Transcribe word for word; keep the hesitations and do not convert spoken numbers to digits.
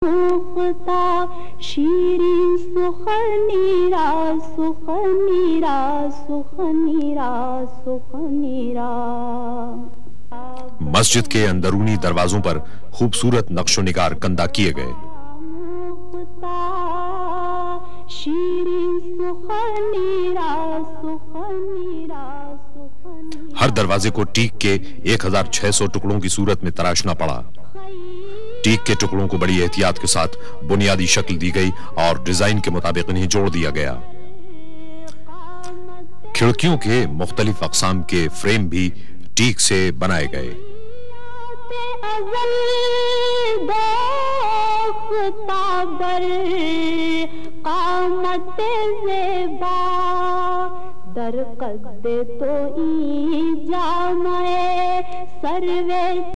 शीरीं सुखनीरा सुखनीरा सुखनीरा सुखनीरा। मस्जिद के अंदरूनी दरवाजों पर खूबसूरत नक्शो निगार कंदा किए गए। हर दरवाजे को टीक के एक हजार छह सौ टुकड़ों की सूरत में तराशना पड़ा। टीक के टुकड़ों को बड़ी एहतियात के साथ बुनियादी शक्ल दी गई और डिजाइन के मुताबिक इन्हें जोड़ दिया गया। खिड़कियों के मुख्तलिफ अक़साम के फ्रेम भी टीक से बनाए गए। दर कद तो ई जामे सर्वे